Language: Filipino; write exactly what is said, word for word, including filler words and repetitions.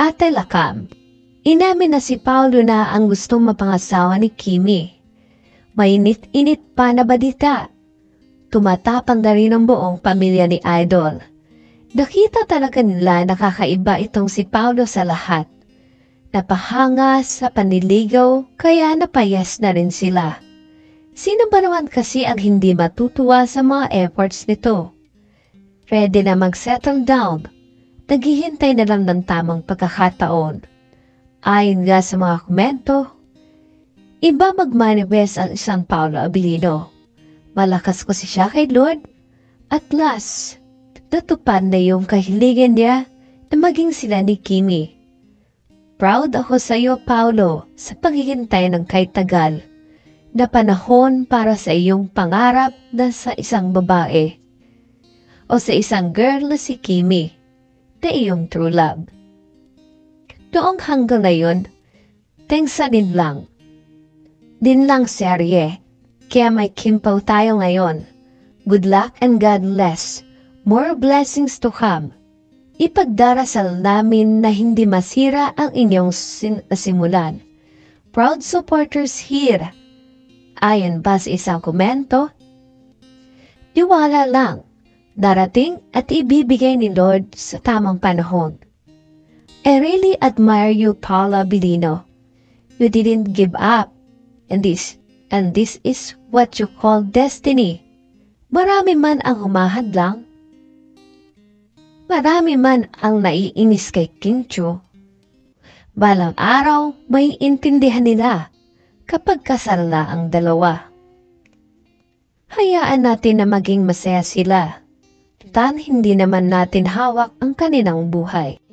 Ate Lakam, inamin na si Paulo na ang gustong mapangasawa ni Kimi. Mainit-init pa na balita. Tumatapang na rin ang buong pamilya ni Idol. Nakita talaga nila na kakaiba itong si Paulo sa lahat. Napahanga sa panliligaw kaya napayas na rin sila. Sino ba naman kasi ang hindi matutuwa sa mga efforts nito? Ready na mag-settle down. Naghihintay na lang ng tamang pagkakataon. Ayon nga sa mga komento, iba mag-manifest ang isang Paulo Abilino. Malakas kasi siya kay Lord. At last, natupad na yung kahilingan niya na maging sila ni Kimi. Proud ako sa iyo, Paulo, sa paghihintay ng kahit tagal na panahon para sa iyong pangarap na sa isang babae o sa isang girl na si Kimi, na iyong true love. Noong hanggang ngayon, tengsa din lang. Din lang serye, kaya may kimpaw tayo ngayon. Good luck and God bless. More blessings to come. Ipagdarasal namin na hindi masira ang inyong simulan. Proud supporters here. Ayon pa sa isang komento, tiwala lang, darating at ibibigay ni Lord sa tamang panahon. I really admire you, Paula Abilino. You didn't give up, and this, and this is what you call destiny. Marami man ang humahadlang, marami man ang naiinis kay King Chu. Balang araw, may intindihan nila kapag kasal na ang dalawa. Hayaan natin na maging masaya sila. Tan hindi naman natin hawak ang kanilang buhay.